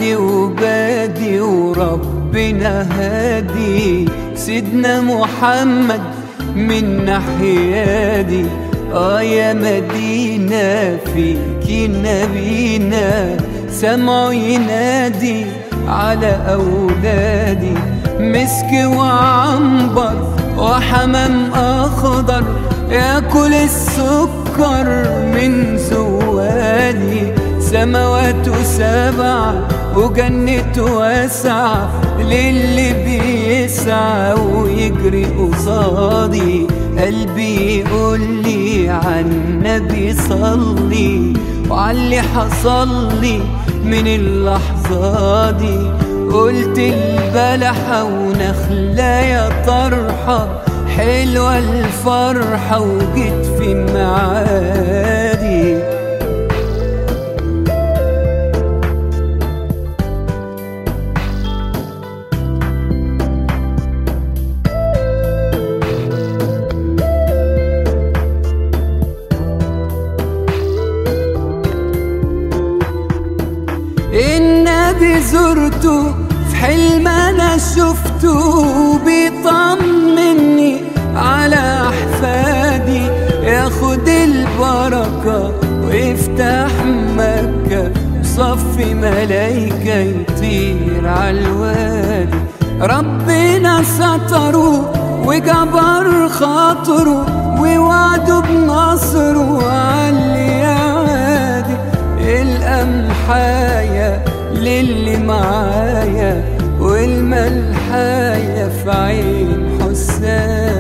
عادي وبادي وربنا هادي، سيدنا محمد من ناحيادي. يا مدينة فيكي نبينا، سمعه ينادي على أولادي. مسك وعنبر وحمام أخضر، ياكل السكر من زوادي. سماوات سبع وجنة واسعة، للي بيسعى ويجري قصادي. قلبي يقولي عالنبي صلي، وعاللي حصلي من اللحظة دي. قلت البلحة ونخلة يا طرحة، حلوة الفرحة وجيت في معادي. النبي زرته في حلم انا شفته، بيطمني على احفادي. ياخد البركة ويفتح مكة، وصفي ملايكة يطير عالوادي. ربنا ستره وجبر خاطره، ووعده بنصره عاللي يعادي. القمحاية للي معايا، والملحاية في عين حسان.